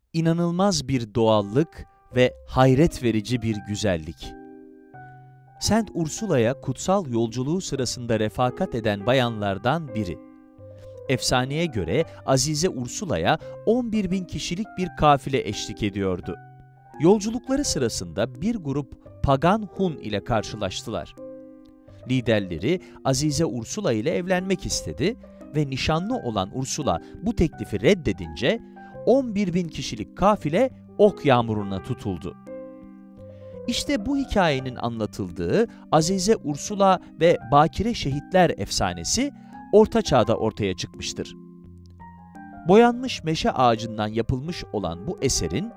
İnanılmaz bir doğallık ve hayret verici bir güzellik. Saint Ursula'ya kutsal yolculuğu sırasında refakat eden bayanlardan biri. Efsaneye göre Azize Ursula'ya 11.000 kişilik bir kafile eşlik ediyordu. Yolculukları sırasında bir grup pagan Hun ile karşılaştılar. Liderleri Azize Ursula ile evlenmek istedi ve nişanlı olan Ursula bu teklifi reddedince 11.000 kişilik kafile ok yağmuruna tutuldu. İşte bu hikayenin anlatıldığı Azize Ursula ve Bakire Şehitler efsanesi Orta Çağ'da ortaya çıkmıştır. Boyanmış meşe ağacından yapılmış olan bu eserin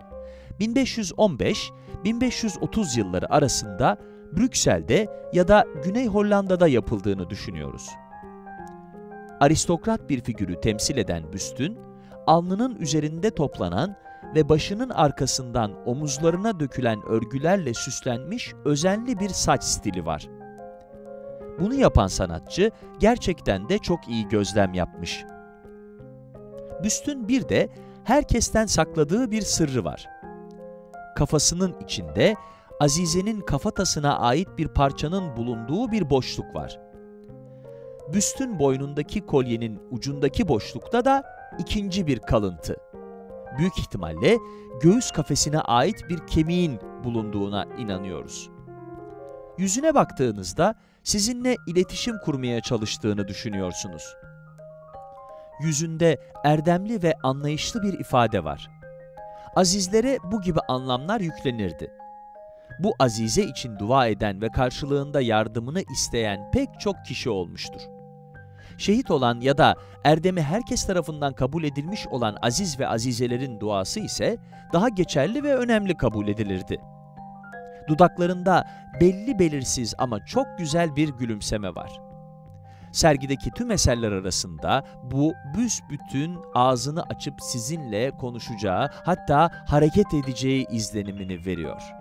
1515-1530 yılları arasında Brüksel'de ya da Güney Hollanda'da yapıldığını düşünüyoruz. Aristokrat bir figürü temsil eden büstün, alnının üzerinde toplanan ve başının arkasından omuzlarına dökülen örgülerle süslenmiş özenli bir saç stili var. Bunu yapan sanatçı gerçekten de çok iyi gözlem yapmış. Büstün bir de herkesten sakladığı bir sırrı var. Kafasının içinde Azize'nin kafatasına ait bir parçanın bulunduğu bir boşluk var. Büstün boynundaki kolyenin ucundaki boşlukta da ikinci bir kalıntı. Büyük ihtimalle göğüs kafesine ait bir kemiğin bulunduğuna inanıyoruz. Yüzüne baktığınızda sizinle iletişim kurmaya çalıştığını düşünüyorsunuz. Yüzünde erdemli ve anlayışlı bir ifade var. Azizlere bu gibi anlamlar yüklenirdi. Bu Azize için dua eden ve karşılığında yardımını isteyen pek çok kişi olmuştur. Şehit olan ya da erdemi herkes tarafından kabul edilmiş olan aziz ve azizelerin duası ise daha geçerli ve önemli kabul edilirdi. Dudaklarında belli belirsiz ama çok güzel bir gülümseme var. Sergideki tüm eserler arasında bu büsbütün ağzını açıp sizinle konuşacağı, hatta hareket edeceği izlenimini veriyor.